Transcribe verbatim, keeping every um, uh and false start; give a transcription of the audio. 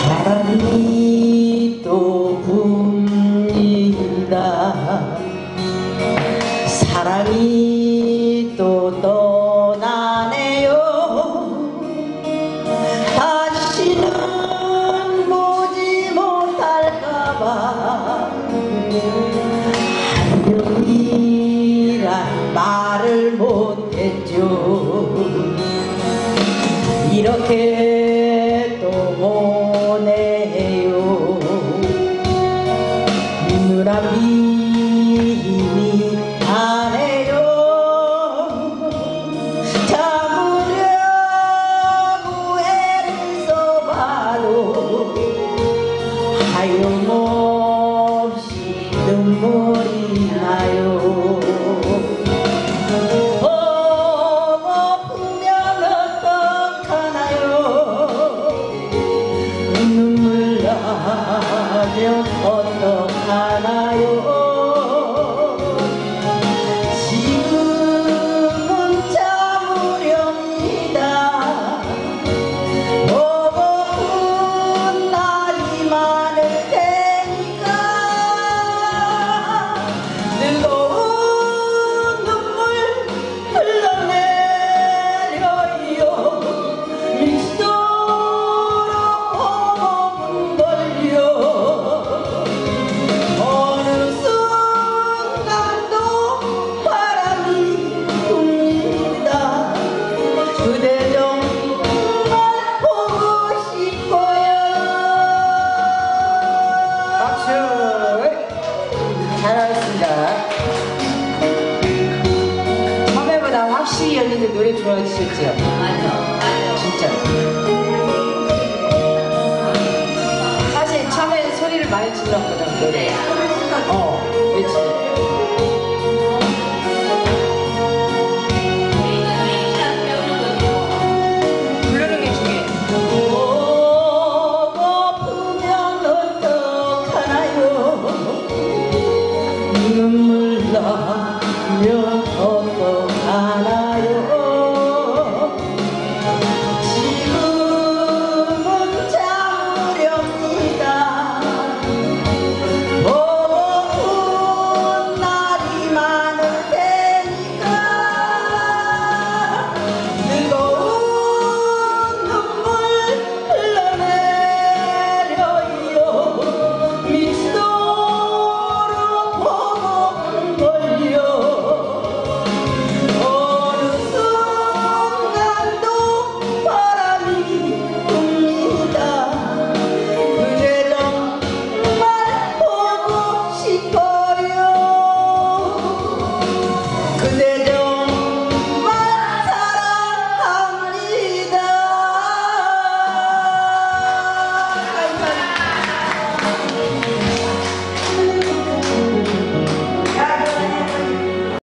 바람이 또 붑니다. 사랑이 또 떠나네요. 다시는 보지 못할까봐 안녕이란 말을 못했죠. 이렇게 또 보내요. 눈앞이 힘이 나네요. 참으려고 애를 써봐도 하염없이 눈물이 나요. 어떡하나요? 지금은 참으렵니다. 버거운 날이 많을 테니까 뜨거운 눈물 흘러내려요. 미소로 보는 걸요. 잘하셨습니다. 처음에보다 확실히 연인들 노래 좋아지셨죠? 맞아, 맞아. 진짜. 사실 처음에는 소리를 많이 질렀거든, 노래.